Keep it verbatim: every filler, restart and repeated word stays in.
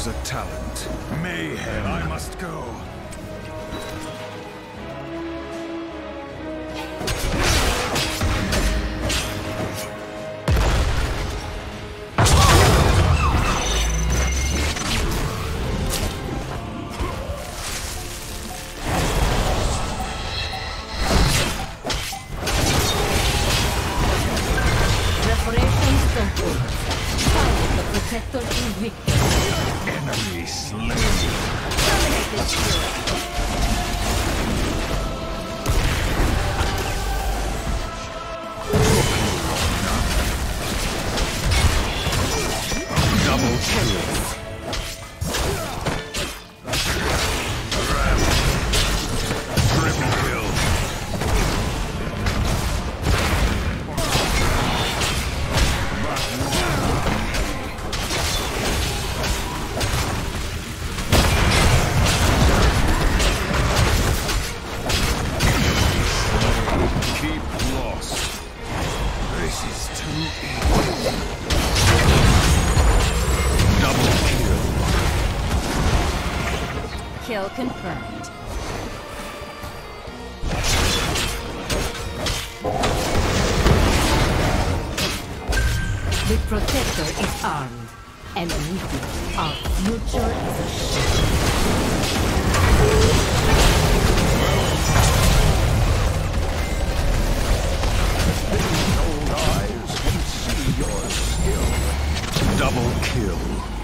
has a talent. Mayhem. I must go. Protector is victor. Enemy slain. Terminate this hero. Double kill. Triple kill. Keep lost. This is too easy. Double kill. Kill confirmed. The protector is armed, and with it, our future is assured. Old eyes can see your skill. Double kill.